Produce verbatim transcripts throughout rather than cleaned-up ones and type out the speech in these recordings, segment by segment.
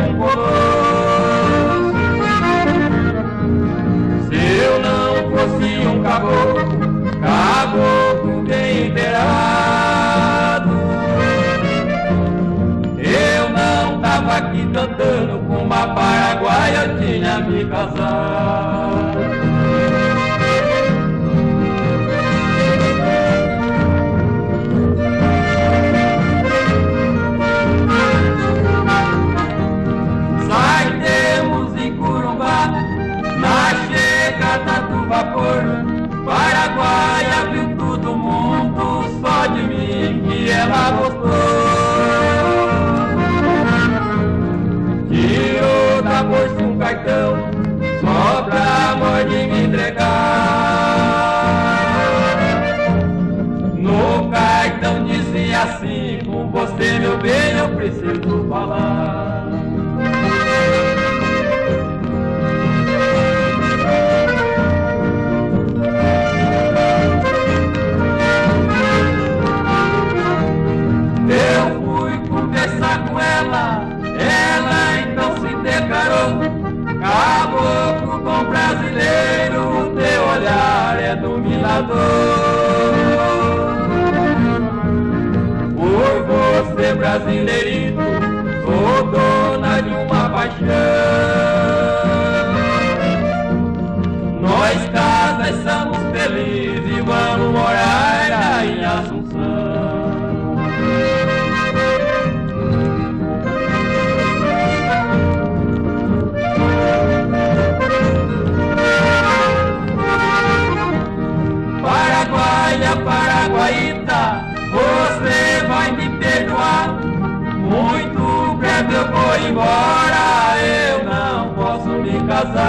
um colosso. Se eu não fosse um caboclo, caboclo bem inteirado, eu não tava aqui cantando com uma paraguaia, eu tinha me casado. Paraguaia viu todo mundo, só de mim que ela gostou. Tirou da bolsa um cartão, só pra amor de me entregar. No cartão dizia assim: com você, meu bem, eu preciso falar. Ela então se declarou: caboclo bom brasileiro, teu olhar é dominador. Por você, brasileirito, sou dona de uma paixão. Nós casas somos felizes e vamos morar aí em Assunção. Paraguaíta, você vai me perdoar. Muito breve eu vou embora, eu não posso me casar.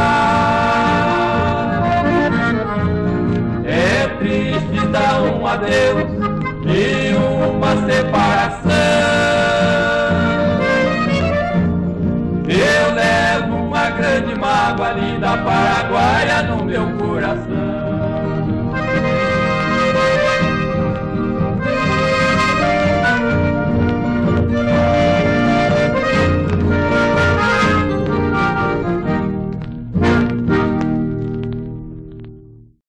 É triste dar um adeus